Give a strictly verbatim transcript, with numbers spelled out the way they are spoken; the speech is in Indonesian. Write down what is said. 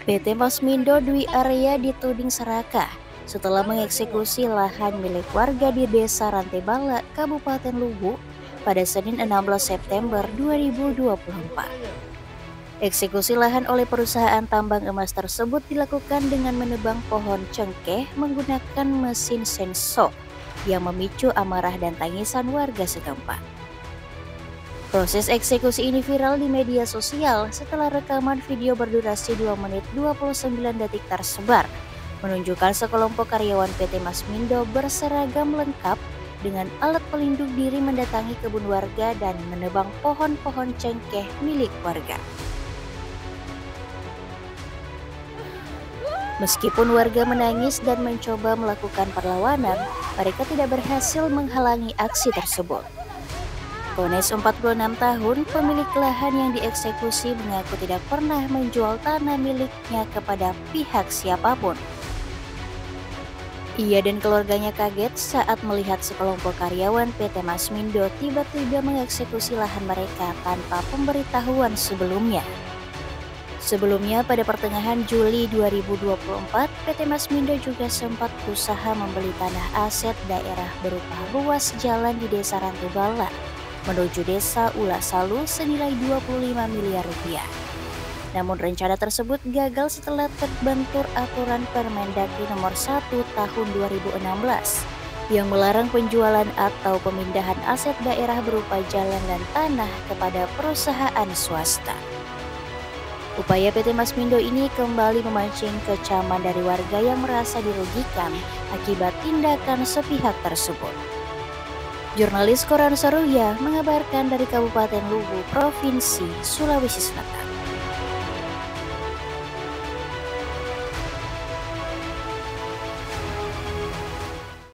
P T Masmindo Dwi Arya dituding serakah setelah mengeksekusi lahan milik warga di Desa Rantebala, Kabupaten Luwu pada Senin enam belas September dua ribu dua puluh empat. Eksekusi lahan oleh perusahaan tambang emas tersebut dilakukan dengan menebang pohon cengkeh menggunakan mesin senso yang memicu amarah dan tangisan warga setempat. Proses eksekusi ini viral di media sosial setelah rekaman video berdurasi dua menit dua puluh sembilan detik tersebar, menunjukkan sekelompok karyawan P T Masmindo berseragam lengkap dengan alat pelindung diri mendatangi kebun warga dan menebang pohon-pohon cengkeh milik warga. Meskipun warga menangis dan mencoba melakukan perlawanan, mereka tidak berhasil menghalangi aksi tersebut. Kones empat puluh enam tahun, pemilik lahan yang dieksekusi mengaku tidak pernah menjual tanah miliknya kepada pihak siapapun. Ia dan keluarganya kaget saat melihat sekelompok karyawan P T Masmindo tiba-tiba mengeksekusi lahan mereka tanpa pemberitahuan sebelumnya. Sebelumnya pada pertengahan Juli dua ribu dua puluh empat, P T Masmindo juga sempat berusaha membeli tanah aset daerah berupa ruas jalan di Desa Rantebala menuju Desa Ulasalu senilai dua puluh lima miliar rupiah. Namun rencana tersebut gagal setelah terbentur aturan Permendagri nomor satu tahun dua ribu enam belas yang melarang penjualan atau pemindahan aset daerah berupa jalan dan tanah kepada perusahaan swasta. Upaya P T Masmindo ini kembali memancing kecaman dari warga yang merasa dirugikan akibat tindakan sepihak tersebut. Jurnalis Koran Saruya mengabarkan dari Kabupaten Luwu, Provinsi Sulawesi Selatan.